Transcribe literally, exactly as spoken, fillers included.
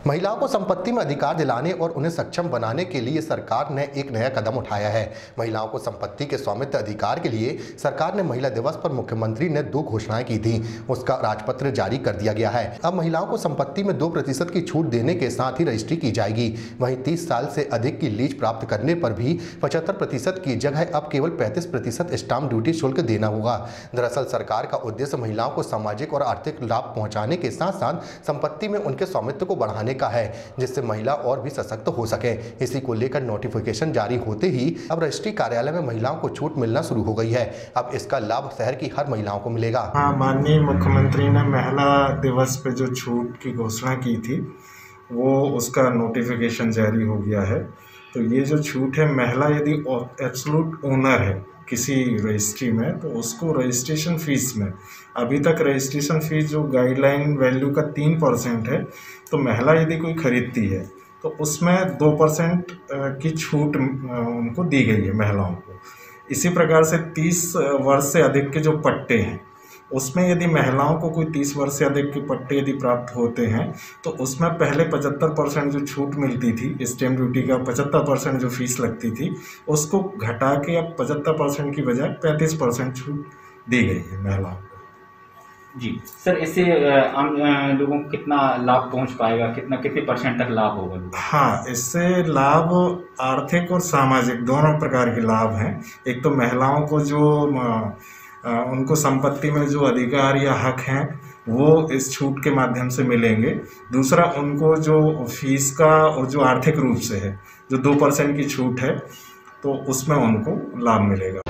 महिलाओं को संपत्ति में अधिकार दिलाने और उन्हें सक्षम बनाने के लिए सरकार ने एक नया कदम उठाया है। महिलाओं को संपत्ति के स्वामित्व अधिकार के लिए सरकार ने महिला दिवस पर मुख्यमंत्री ने दो घोषणाएं की थी। उसका राजपत्र जारी कर दिया गया है। अब महिलाओं को संपत्ति में दो प्रतिशत की छूट देने के साथ ही रजिस्ट्री की जाएगी। वहीं तीस साल से अधिक की लीज प्राप्त करने पर भी पचहत्तर प्रतिशत की जगह अब केवल पैंतीस प्रतिशत स्टाम्प ड्यूटी शुल्क देना होगा। दरअसल सरकार का उद्देश्य महिलाओं को सामाजिक और आर्थिक लाभ पहुंचाने के साथ साथ संपत्ति में उनके स्वामित्व को बढ़ाने का है, जिससे महिला और भी सशक्त हो सके। इसी को लेकर नोटिफिकेशन जारी होते ही अब रजिस्ट्री कार्यालय में महिलाओं को छूट मिलना शुरू हो गई है। अब इसका लाभ शहर की हर महिलाओं को मिलेगा। हाँ, माननीय मुख्यमंत्री ने महिला दिवस पे जो छूट की घोषणा की थी वो उसका नोटिफिकेशन जारी हो गया है। तो ये जो छूट है, महिला यदि एब्सोल्यूट ओनर है किसी रजिस्ट्री में तो उसको रजिस्ट्रेशन फीस में, अभी तक रजिस्ट्रेशन फीस जो गाइडलाइन वैल्यू का तीन परसेंट है, तो महिला यदि कोई खरीदती है तो उसमें दो परसेंट की छूट उनको दी गई है महिलाओं को। इसी प्रकार से तीस वर्ष से अधिक के जो पट्टे हैं उसमें यदि महिलाओं को कोई तीस वर्ष से अधिक के पट्टे यदि प्राप्त होते हैं तो उसमें पहले पचहत्तर परसेंट जो छूट मिलती थी, स्टैम्प ड्यूटी का पचहत्तर परसेंट जो फीस लगती थी, उसको घटा के अब पचहत्तर परसेंट की बजाय पैंतीस परसेंट छूट दी गई है महिलाओं को। जी सर, इससे आम लोगों को कितना लाभ पहुंच पाएगा, कितना कितने परसेंट तक लाभ होगा? हाँ, इससे लाभ आर्थिक और सामाजिक दोनों प्रकार के लाभ हैं। एक तो महिलाओं को जो उनको संपत्ति में जो अधिकार या हक हैं वो इस छूट के माध्यम से मिलेंगे। दूसरा, उनको जो फीस का और जो आर्थिक रूप से है, जो दो परसेंट की छूट है, तो उसमें उनको लाभ मिलेगा।